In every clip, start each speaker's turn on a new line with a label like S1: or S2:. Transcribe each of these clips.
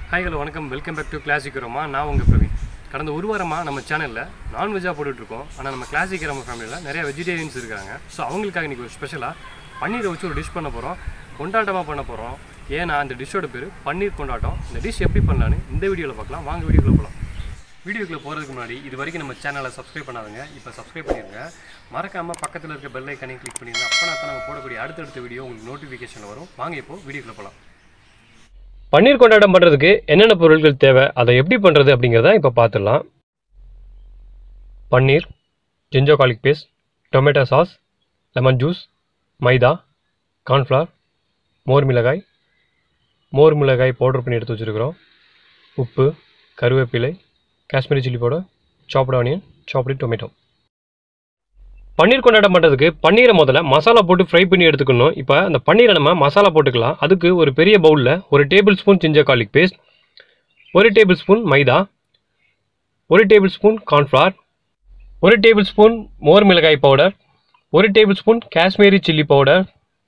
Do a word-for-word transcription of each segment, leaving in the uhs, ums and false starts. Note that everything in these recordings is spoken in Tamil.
S1: Hi, hello, welcome, welcome back to Classic Aroma. நான் உங்க பிரவீன். கடந்த ஒரு வாரமா நம்ம சேனல்ல நான் வெஜ்ஜா போட்டுட்டு இருக்கோம். ஆனா நம்ம Classic Aroma ஃபேமிலில நிறைய வெஜிடேரியன்ஸ் இருக்காங்க. சோ அவங்களுக்காக இன்னைக்கு ஒரு ஸ்பெஷலா பன்னீரை வச்சு ஒரு டிஷ் பண்ண போறோம். கொண்டாட்டமா பண்ண போறோம். ஏனா அந்த டிஷ்ஷோட பேரு பன்னீர் கொண்டாட்டம். இந்த டிஷ் எப்படி பண்ணலாம்னு இந்த வீடியோல பார்க்கலாம். வாங்க வீடியோக்குள்ள போலாம். வீடியோக்குள்ள போறதுக்கு முன்னாடி இது வரைக்கும் நம்ம சேனலை சப்ஸ்கிரைப் பண்ணாதவங்க இப்போ சப்ஸ்கிரைப் பண்ணிருங்க. மறக்காம பக்கத்துல இருக்க பெல் ஐகானை கிளிக் பண்ணிருங்க. அப்பனா தான் நம்ம போடக்கூடிய அடுத்தடுத்த வீடியோ உங்களுக்கு நோட்டிஃபிகேஷன்ல வரும். வாங்க இப்போ வீடியோக்குள்ள போலாம். பன்னீர் கொண்டாட்டம் பண்ணுறதுக்கு என்னென்ன பொருட்கள் தேவை, அதை எப்படி பண்ணுறது அப்படிங்கிறத இப்போ பார்த்துடலாம். Paneer, ginger garlic paste, tomato sauce, lemon juice, maida, cornflour, மோர் மிளகாய், மோர் மிளகாய் பவுடர் பண்ணி எடுத்து வச்சுருக்கிறோம், உப்பு, கருவேப்பிலை, Kashmiri chilli powder, chopped onion, chopped tomato. Paneer கொண்டாட்டம் பண்ணுறதுக்கு பன்னீரை முதல்ல மசாலா போட்டு ஃப்ரை பண்ணி எடுத்துக்கணும். இப்போ அந்த பன்னீரை நம்ம மசாலா போட்டுக்கலாம். அதுக்கு ஒரு பெரிய பவுலில் ஒரு tablespoon ginger garlic paste, ஒரு டேபிள் ஸ்பூன் மைதா, ஒரு டேபிள் ஸ்பூன் கார்ன்ஃப்ளவர், ஒரு டேபிள் ஸ்பூன் மோர் மிளகாய் பவுடர், ஒரு tablespoon Kashmiri chilli powder,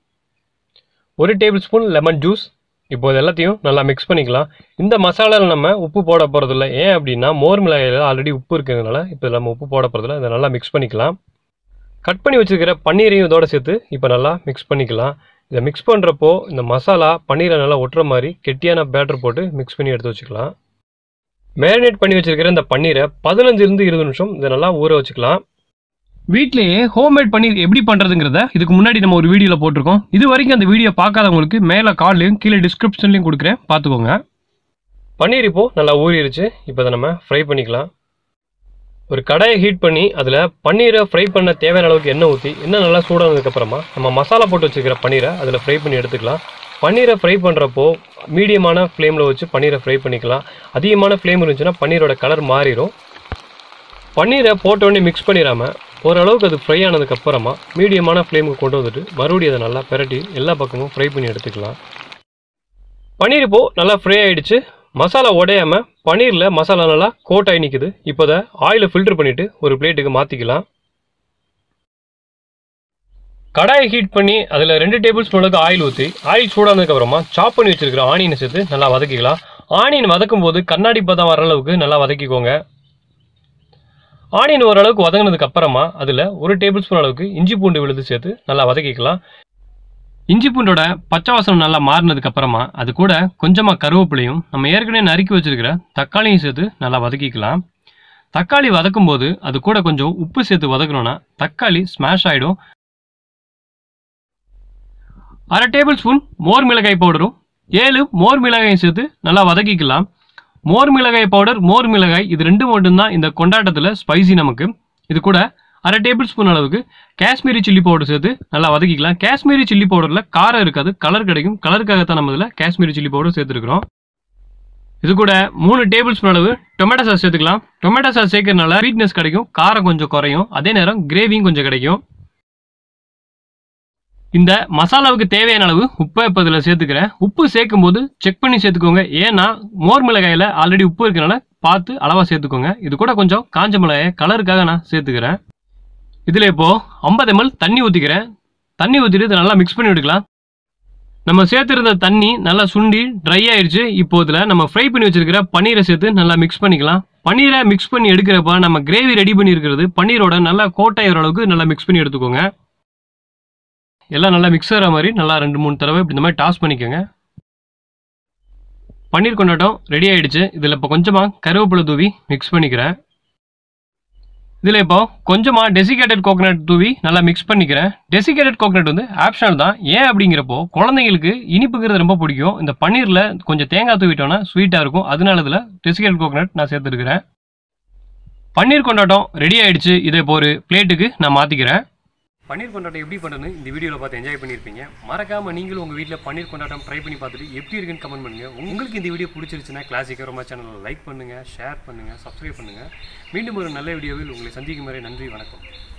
S1: ஒரு டேபிள் ஸ்பூன் லெமன் ஜூஸ். இப்போ இது எல்லாத்தையும் நல்லா மிக்ஸ் பண்ணிக்கலாம். இந்த மசாலாவில் நம்ம உப்பு போட போகிறதில்ல. ஏன் அப்படின்னா மோர் மிளகாயில் ஆல்ரெடி உப்பு இருக்கிறதுனால இப்போ நம்ம உப்பு போட போகிறதில்ல. இதை நல்லா மிக்ஸ் பண்ணிக்கலாம். கட் பண்ணி வச்சுருக்கிற பன்னீரையும் இதோட சேர்த்து இப்போ நல்லா மிக்ஸ் பண்ணிக்கலாம். இதை மிக்ஸ் பண்ணுறப்போ இந்த மசாலா பன்னீரை நல்லா ஒட்டுற மாதிரி கெட்டியான பேட்டர் போட்டு மிக்ஸ் பண்ணி எடுத்து வச்சுக்கலாம். மேரினேட் பண்ணி வச்சுருக்கிற இந்த பன்னீரை பதினஞ்சுலேருந்து இருபது நிமிஷம் இதை நல்லா ஊற வச்சுக்கலாம். வீட்லேயே ஹோம்மேட் பன்னீர் எப்படி பண்ணுறதுங்கிறத இதுக்கு முன்னாடி நம்ம ஒரு வீடியோவில் போட்டிருக்கோம். இது வரைக்கும் அந்த வீடியோ பார்க்காதவங்களுக்கு மேலே கார்ட்லையும் கீழே டிஸ்கிரிப்ஷன்லையும் கொடுக்குறேன், பார்த்துக்கோங்க. பன்னீர் இப்போது நல்லா ஊறிடுச்சு. இப்போ அதை நம்ம ஃப்ரை பண்ணிக்கலாம். ஒரு கடாயை ஹீட் பண்ணி அதில் பன்னீரை ஃப்ரை பண்ண தேவையான அளவுக்கு எண்ணெய் ஊற்றி எண்ணெய் நல்லா சூடானதுக்கப்புறமா நம்ம மசாலா போட்டு வச்சுக்கிற பன்னீரை அதில் ஃப்ரை பண்ணி எடுத்துக்கலாம். பன்னீரை ஃப்ரை பண்ணுறப்போ மீடியமான ஃப்ளேமில் வச்சு பன்னீரை ஃப்ரை பண்ணிக்கலாம். அதிகமான ஃப்ளேம் இருந்துச்சுன்னா பன்னீரோட கலர் மாறிடும். பன்னீரை போட்டோடனே மிக்ஸ் பண்ணிடாமல் ஓரளவுக்கு அது ஃப்ரை ஆனதுக்கப்புறமா மீடியமான ஃப்ளேமுக்கு கொண்டு வந்துட்டு மறுபடியும் அதை நல்லா பெரட்டி எல்லா பக்கமும் ஃப்ரை பண்ணி எடுத்துக்கலாம். பன்னீர் இப்போது நல்லா ஃப்ரை ஆகிடுச்சு. மசாலா உடையாமல் பன்னீரில் மசாலா நல்லா கோட் ஆகி நிற்குது. இப்போ அதை ஆயிலை ஃபில்டர் பண்ணிவிட்டு ஒரு பிளேட்டுக்கு மாற்றிக்கலாம். கடாயை ஹீட் பண்ணி அதில் ரெண்டு டேபிள் ஸ்பூனுக்கு ஆயில் ஊற்றி ஆயில் சூடானதுக்கப்புறமா சாப் பண்ணி வச்சுருக்கிற ஆனியனை சேர்த்து நல்லா வதக்கிக்கலாம். ஆனியன் வதக்கும் போது கண்ணாடி பதம் வர அளவுக்கு நல்லா வதக்கிக்கோங்க. ஆனியன் ஓரளவுக்கு வதங்கினதுக்கு அப்புறமா அதில் ஒரு டேபிள் ஸ்பூன் அளவுக்கு இஞ்சி பூண்டு விழுது சேர்த்து நல்லா வதக்கிக்கலாம். இஞ்சி பூண்டோட பச்சை வாசனை நல்லா மாறினதுக்கு அப்புறமா அது கூட கொஞ்சமாக கருவேப்பிலையும் நம்ம ஏற்கனவே நறுக்கி வச்சிருக்கிற தக்காளியும் சேர்த்து நல்லா வதக்கிக்கலாம். தக்காளி வதக்கும் போது அது கூட கொஞ்சம் உப்பு சேர்த்து வதக்கணும்னா தக்காளி ஸ்மாஷ் ஆகிடும். அரை டேபிள் ஸ்பூன் மோர் மிளகாய் பவுடரும் ஏழு மோர் மிளகாயும் சேர்த்து நல்லா வதக்கிக்கலாம். மோர் மிளகாய் பவுடர், மோர் மிளகாய் இது ரெண்டு மட்டும்தான் இந்த கொண்டாட்டத்தில் ஸ்பைசி நமக்கு. இது கூட அரை டேபிள் ஸ்பூன் அளவுக்கு காஷ்மீரி சில்லி பவுடர் சேர்த்து நல்லா வதக்கிக்கலாம். காஷ்மீரி சில்லி பவுடரில் காரம் இருக்காது, கலர் கிடைக்கும். கலருக்காகத்தான் நம்ம இதில் காஷ்மீரி சில்லி பவுடர் சேர்த்துருக்கிறோம். இது கூட மூணு டேபிள் ஸ்பூன் அளவு டொமேட்டோ சாஸ் சேர்த்துக்கலாம். டொமேட்டோ சாஸ் சேர்க்கறதுனால ஸ்வீட்னஸ் கிடைக்கும், காரம் கொஞ்சம் குறையும், அதே நேரம் கிரேவியும் கொஞ்சம் கிடைக்கும். இந்த மசாலாவுக்கு தேவையான அளவு உப்பை இப்போ இதில் சேர்த்துக்கிறேன். உப்பு சேர்க்கும் போது செக் பண்ணி சேர்த்துக்கோங்க. ஏன்னா மோர் மிளகாயில் ஆல்ரெடி உப்பு இருக்கிறனால பார்த்து அளவாக சேர்த்துக்கோங்க. இது கூட கொஞ்சம் காஞ்ச மிளகாயை கலருக்காக நான் சேர்த்துக்கிறேன். இதில் இப்போது ஐம்பது எம்எல் தண்ணி ஊற்றிக்கிறேன். தண்ணி ஊற்றிட்டு இதை நல்லா மிக்ஸ் பண்ணி விட்டுக்கலாம். நம்ம சேர்த்துருந்த தண்ணி நல்லா சுண்டி ட்ரை ஆயிடுச்சு. இப்போ இதில் நம்ம ஃப்ரை பண்ணி வச்சிருக்கிற பன்னீரை சேர்த்து நல்லா மிக்ஸ் பண்ணிக்கலாம். பன்னீரை மிக்ஸ் பண்ணி எடுக்கிறப்ப நம்ம கிரேவி ரெடி பண்ணியிருக்கிறது பன்னீரோட நல்லா கோட்டாயிற அளவுக்கு நல்லா மிக்ஸ் பண்ணி எடுத்துக்கோங்க. எல்லாம் நல்லா மிக்ஸ் ஆகிற மாதிரி நல்லா ரெண்டு மூணு தடவை இப்படி இந்த மாதிரி டாஸ் பண்ணிக்கோங்க. பன்னீர் கொண்டாட்டம் ரெடி ஆகிடுச்சு. இதில் இப்போ கொஞ்சமாக கருவேப்பிலை தூவி மிக்ஸ் பண்ணிக்கிறேன். இதில் இப்போ கொஞ்சமாக டெசிகேட்டட் கோகனட் தூவி நல்லா மிக்ஸ் பண்ணிக்கிறேன். டெசிகேட்டட் கோகனட் வந்து ஆப்ஷனல் தான். ஏன் அப்படிங்கிறப்போ குழந்தைங்களுக்கு இனிப்புங்கிறது ரொம்ப பிடிக்கும். இந்த பன்னீரில் கொஞ்சம் தேங்காய் தூவிட்டோன்னா ஸ்வீட்டாக இருக்கும். அதனால இதில் டெசிகேட்டட் கோகனட் நான் சேர்த்துருக்கிறேன். பன்னீர் கொண்டாட்டம் ரெடி ஆகிடுச்சு. இதை இப்போ ஒரு பிளேட்டுக்கு நான் மாற்றிக்கிறேன். பன்னீர் கொண்டாட்டம் எப்படி பண்ணுறதுன்னு இந்த வீடியோவில் பார்த்து என்ஜாய் பண்ணியிருப்பீங்க. மறக்காமல் நீங்களும் உங்கள் வீட்டில் பன்னீர் கொண்டாட்டம் ட்ரை பண்ணி பார்த்துட்டு எப்படி இருக்குன்னு கமெண்ட் பண்ணுங்கள். உங்களுக்கு இந்த வீடியோ பிடிச்சிருச்சுன்னா கிளாசிக் அரோமா சேனலில் லைக் பண்ணுங்கள், ஷேர் பண்ணுங்கள், சப்ஸ்கிரைப் பண்ணுங்கள். மீண்டும் ஒரு நல்ல வீடியோவில் உங்களை சந்திக்கும் வரை நன்றி, வணக்கம்.